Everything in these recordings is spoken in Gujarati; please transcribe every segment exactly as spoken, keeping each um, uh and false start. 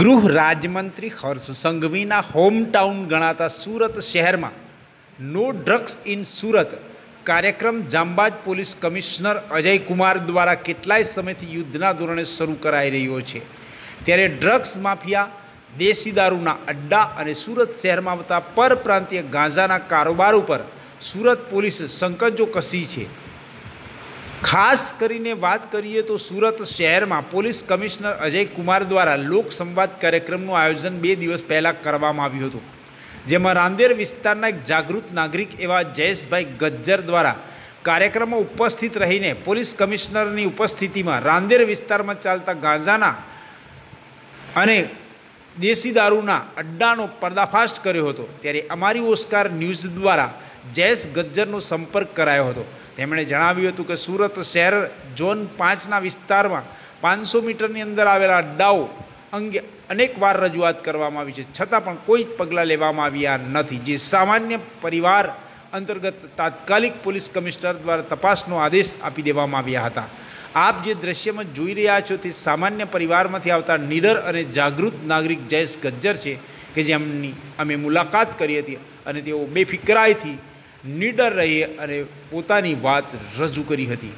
ગૃહ રાજ્યમંત્રી હર્ષ સંઘવીના હોમટાઉન ગણાતા સુરત શહેરમાં નો ડ્રગ્સ ઇન સુરત કાર્યક્રમ જાંબાજ પોલીસ કમિશનર અજય કુમાર દ્વારા કેટલાય સમયથી યુદ્ધના ધોરણે શરૂ કરાઈ રહ્યો છે। ત્યારે ડ્રગ્સ માફિયા, દેશી દારૂના અડ્ડા અને સુરત શહેરમાં આવતા પરપ્રાંતીય ગાંજાના કારોબાર ઉપર સુરત પોલીસ સંકજો કસી છે। ખાસ કરીને વાત કરીએ તો સુરત શહેરમાં પોલીસ કમિશનર અજય કુમાર દ્વારા લોક સંવાદ કાર્યક્રમનું આયોજન બે દિવસ પહેલાં કરવામાં આવ્યું હતું, જેમાં રાંદેર વિસ્તારના એક જાગૃત નાગરિક એવા જયેશભાઈ ગજ્જર દ્વારા કાર્યક્રમમાં ઉપસ્થિત રહીને પોલીસ કમિશનરની ઉપસ્થિતિમાં રાંદેર વિસ્તારમાં ચાલતા ગાંજાના અને દેશી દારૂના અડ્ડાનો પર્દાફાશ કર્યો હતો। ત્યારે અમારી ઓસ્કાર ન્યૂઝ દ્વારા જયેશ ગજ્જરનો સંપર્ક કરાયો હતો। તેમણે જણાવ્યું હતું કે સુરત શહેર ઝોન પાંચના વિસ્તારમાં પાંચસો મીટરની અંદર આવેલા અડ્ડાઓ અંગે અનેકવાર રજૂઆત કરવામાં આવી છે, છતાં પણ કોઈ જ પગલાં લેવામાં આવ્યા નથી, જે સામાન્ય પરિવાર અંતર્ગત તાત્કાલિક પોલીસ કમિશનર દ્વારા તપાસનો આદેશ આપી દેવામાં આવ્યા હતા। આપ જે દ્રશ્યમાં જોઈ રહ્યા છો તે સામાન્ય પરિવારમાંથી આવતા નીડર અને જાગૃત નાગરિક જયેશ ગજ્જર છે, કે જેમની અમે મુલાકાત કરી હતી અને તેઓ બેફિકરાઈથી નીડર રહી અને પોતાની વાત રજૂ કરી હતી।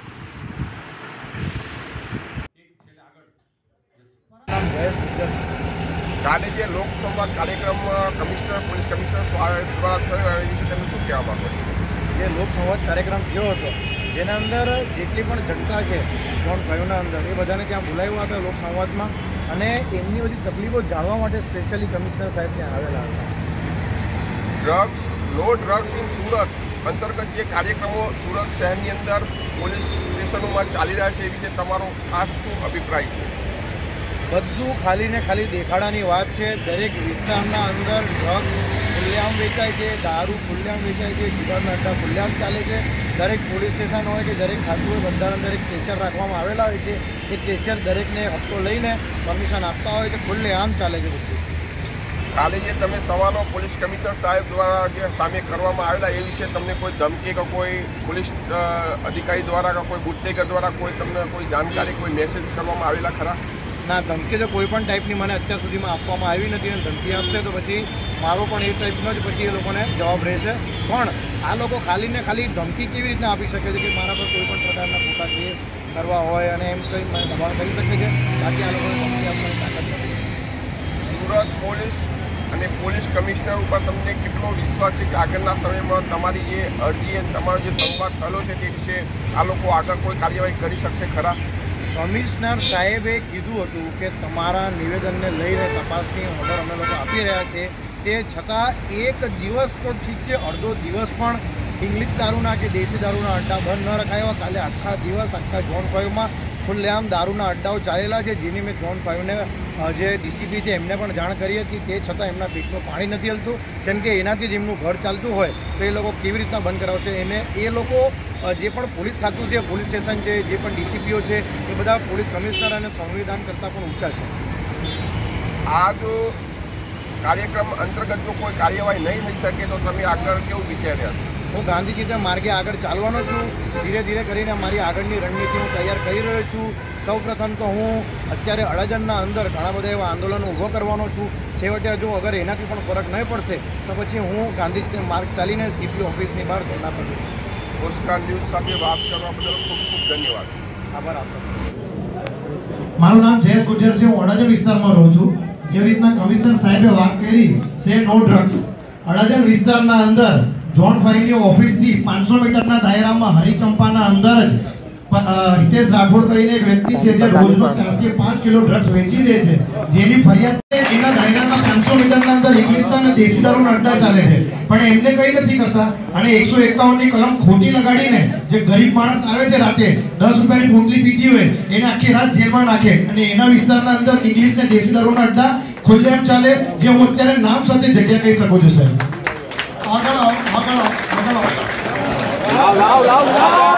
કાલે જે લોકસંવાદ કાર્યક્રમ કમિશનર પોલીસ કમિશનર દ્વારા થયો એ વિશે તમે શું કહેવા માંગો છો? જે લોકસંવાદ કાર્યક્રમ થયો હતો જેના અંદર જેટલી પણ જનતા છે ઝોન ફાઇવના અંદર એ બધાને ત્યાં બોલાવ્યા હતા લોકસંવાદમાં, અને એમની બધી તકલીફો જાણવા માટે સ્પેશિયલી કમિશનર સાહેબ ત્યાં આવેલા હતા। ડ્રગ્સ નો ડ્રગ્સ ઇન સુરત અંતર્ગત જે કાર્યક્રમો સુરત શહેરની અંદર પોલીસ સ્ટેશનોમાં ચાલી રહ્યા છે એ વિશે તમારો ખાસ શું અભિપ્રાય છે? બધું ખાલી ને ખાલી દેખાડાની વાત છે। દરેક વિસ્તારના અંદર ડ્રગ્સ ખુલ્લેઆમ વેચાય છે, દારૂ ખુલ્લેઆમ વેચાય છે, જુગારના અડ્ડા ખુલ્લેઆમ ચાલે છે। દરેક પોલીસ સ્ટેશન હોય કે દરેક ખાતું હોય બધાના અંદર એક સ્ટેશન રાખવામાં આવેલા હોય છે, એ સ્ટેશન દરેકને હપ્તો લઈને પરમિશન આપતા હોય તો ખુલ્લેઆમ ચાલે છે બધું। કાલે જે તમે સવાલો પોલીસ કમિશનર સાહેબ દ્વારા જે સામે કરવામાં આવેલા એ વિશે તમને કોઈ ધમકી કે કોઈ પોલીસ અધિકારી દ્વારા કે કોઈ બુટલેગર દ્વારા કોઈ તમને કોઈ જાણકારી, કોઈ મેસેજ કરવામાં આવેલા ખરા? ના, ધમકી તો કોઈ પણ ટાઈપની મને અત્યાર સુધીમાં આપવામાં આવી નથી, અને ધમકી આપશે તો પછી મારો પણ એ ટાઈપનો જ પછી એ લોકોને જવાબ રહેશે। પણ આ લોકો ખાલી ને ખાલી ધમકી કેવી રીતના આપી શકે છે કે મારા પર કોઈ પણ પ્રકારના ખોટા કેસ કરવા હોય અને એમ કંઈ મને દબાણ કરી શકે છે? બાકી આ લોકોને ધમકી આપવાની તાકાત નથી। સુરત પોલીસ અને પોલીસ કમિશનર ઉપર તમને કેટલો વિશ્વાસ છે કે આગળના સમયમાં તમારી જે અરજી અને તમારો જે સંવાદ થયેલો છે તે વિશે આ લોકો આગળ કોઈ કાર્યવાહી કરી શકશે ખરા? કમિશનર સાહેબે કીધું હતું કે તમારા નિવેદનને લઈને તપાસની ઓર્ડર અમે લોકો આપી રહ્યા છીએ, તે છતાં એક દિવસ તો ઠીક છે, અડધો દિવસ પણ ઇંગ્લિશ દારૂના કે દેશી દારૂના અડ્ડા બંધ ન રખાયા। કાલે આખા દિવસ આખા ઝોન ફાઇવમાં ખુલ્લેઆમ દારૂના અડ્ડાઓ ચાલેલા છે, જેની મેં ઝોન ફાઇવને જે ડીસીપી છે એમને પણ જાણ કરી હતી, તે છતાં એમના પેટનું પાણી નથી હલતું, કેમ કે એનાથી જ એમનું ઘર ચાલતું હોય તો એ લોકો કેવી રીતના બંધ કરાવશે? એને એ લોકો જે પણ પોલીસ ખાતું છે, પોલીસ સ્ટેશન છે, જે પણ ડીસીપીઓ છે એ બધા પોલીસ કમિશનર અને સંવિધાન કરતાં પણ ઊંચા છે। આ જો કાર્યક્રમ અંતર્ગત જો કોઈ કાર્યવાહી નહીં થઈ શકે તો તમે આગળ કેવું વિચાર્યા? હું ગાંધીજીના માર્ગે આગળ ચાલવાનો છું। ધીરે ધીરે કરીને મારી આગળની રણનીતિ હું તૈયાર કરી રહ્યો છું। સૌ પ્રથમ તો હું અત્યારે અડાજણના અંદર ઘણા બધા એવા આંદોલનો ઊભો કરવાનો છું। છેવટે જો અગર એનાથી પણ ફરક નહીં પડશે તો પછી હું ગાંધીજીના માર્ગ ચાલીને સીપી ઓફિસની બહાર ધરણા પર જઈશ। ઓસ્કાર ન્યૂઝ સાથે વાત કરવા બદલ ખૂબ ખૂબ ધન્યવાદ। આભાર આપનો। મારું નામ જયેશ ગજ્જર છે, હું અડાજણ વિસ્તારમાં રહું છું। જેવી રીતના કમિશનર સાહેબે વાત કરી છે નો ડ્રગ્સ, અડાજણ વિસ્તારના અંદર ઝોન ફાઇવની ઓફિસથી પાંચસો મીટરના દાયરામાં હરિચંપાના અંદર જ હિતેશ રાઠોડ કરીને એક વ્યક્તિ છે જે રોજનું ચારથી પાંચ કિલો ડ્રગ્સ વેચી દે છે, જેની ફરિયાદ એના દાયરામાં પાંચસો મીટરના અંદર ઇંગ્લિશના અને દેશી દારૂના અડ્ડા ચાલે છે, પણ એમને કંઈ નથી કરતા અને એકસો એકાવનની કલમ ખોટી લગાડીને જે ગરીબ માણસ આવે છે રાતે દસ રૂપિયાની પોટલી પીધી હોય એને આખી રાત જેલમાં નાખે, અને એના વિસ્તારના અંદર ઇંગ્લિશ ને દેશી દારૂના અડ્ડા ખુલ્લેઆમ ચાલે, જે હું અત્યારે નામ સાથે જગ્યા કહી શકું છું સાહેબ। આગળ આવો, આગળ આવો, આગળ આવો, લાવ લાવ લાવ લાવ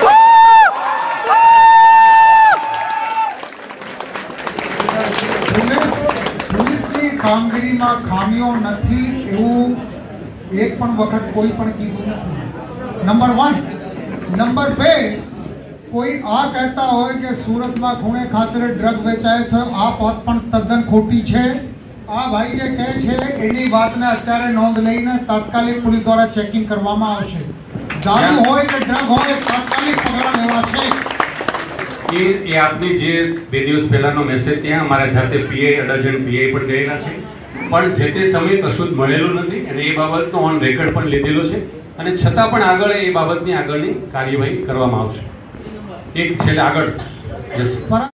પોલીસની કામગીરીમાં ખામીઓ નથી એવું એક પણ વખત કોઈ પણ કીધું નથી, નંબર વન। નંબર બે, કોઈ આ કહેતા હોય કે સુરતમાં ખૂણે ખાચરે ડ્રગ વેચાય તો આ વાત પણ તદ્દન ખોટી છે. આ ભાઈ જે કહે છે એની વાતને અત્યારે નોંધ લઈને તાત્કાલિક પોલીસ દ્વારા ચેકિંગ કરવામાં આવશે. દારૂ હોય કે ડ્રગ હોય તાત્કાલિક પગલાં લેવાશે. એ એ આપની જે બે દિવસ પહેલાનો મેસેજ ત્યાં અમારા જાતે પીઆઈ અડાજણ પીઆઈ પણ ગયેલા છે, પણ જે તે સમયે કશું જ મળેલું નથી અને એ બાબતનો ઓન રેકોર્ડ પણ લીધેલો છે અને છતાં પણ આગળ એ બાબતની આગળની કાર્યવાહી કરવામાં આવશે. એક છેલ્લે આગળ